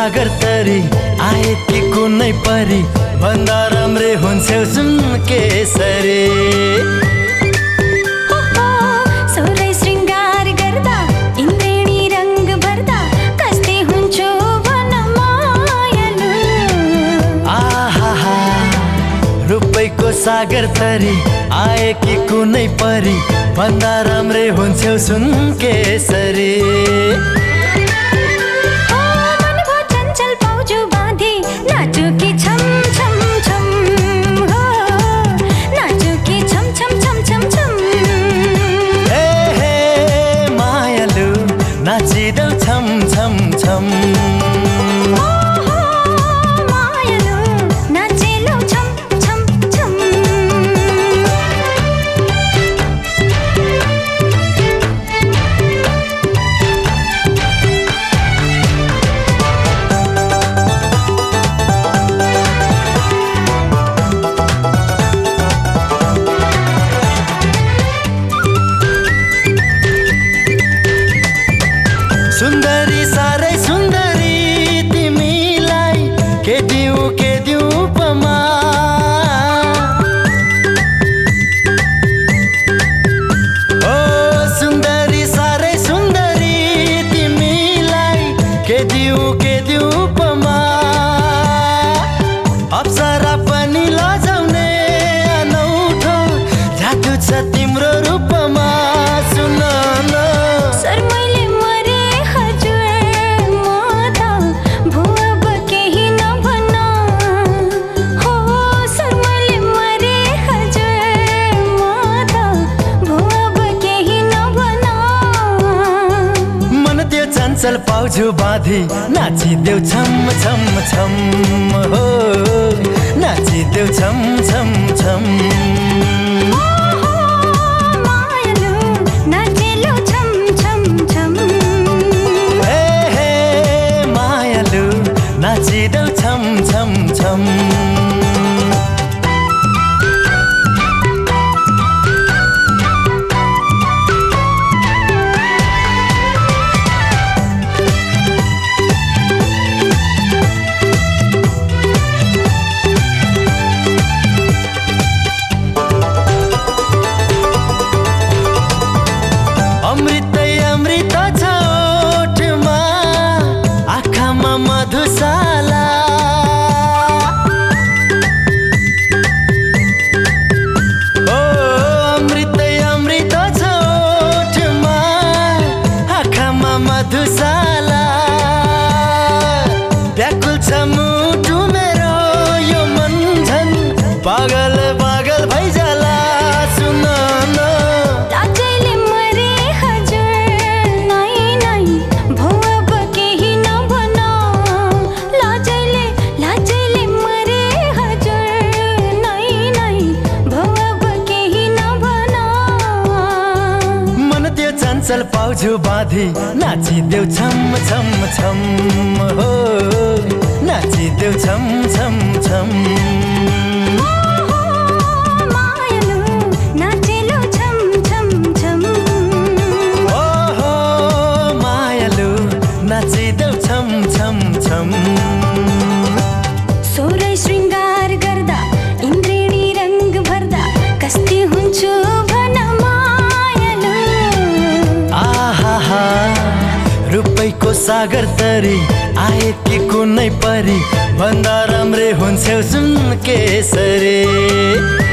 सागर तरी आए कि कुनै परी भन्दा राम्रै हुन्थ्यौ सुन केसरी। सोरै श्रृङ्गार गर्दा इन्द्रेणी रङ्ग भर्दा कस्तै हुन्छु भन मायालु। आहा रुपैको सागर तरी आए कि कुनै परी भन्दा राम्रै हुन्थ्यौ सुन केसरी। सुन्दरी साह्रै सुन्दरी तिमीलाई के दिउँ उपमा। ओ सुन्दरी साह्रै सुन्दरी तिमीलाई के दिउँ उपमा। अप्सरा पनि लजाउने अनौठो जादु छ तिम्रो रूपमा। सुन न चल पाउजु बाँधी नाचिदेऊ छम छम छम हो नाचिदेऊ छम छम छम। मायालु नाचेलु छम छम छम। हे मायालु नाचिदेऊ छम छम छम। अमृत छ ओठमा आँखामा मधुशाला। ओ अमृत छ ओठमा आँखामा मधुशाला। व्याकुल छ मुटु मेरो यो मन झन् पागल पागल भइजाला। सुन न चल पाउजु बाँधी नाचिदेऊ छम छम छम हो नाचिदेऊ छम छम छम। मायालु नाचेलु छम छम छम। ओहो मायालु नाचिदेऊ छम छम छम। सोरै श्रृङ्गार गर्दा इन्द्रेणी रङ्ग भर्दा कस्तै हुन्छु भन मायालु। आहा रुपैको सागर तरी आए कि कुनै परी भन्दा राम्रै हुन्थ्यौ सुन केसरी।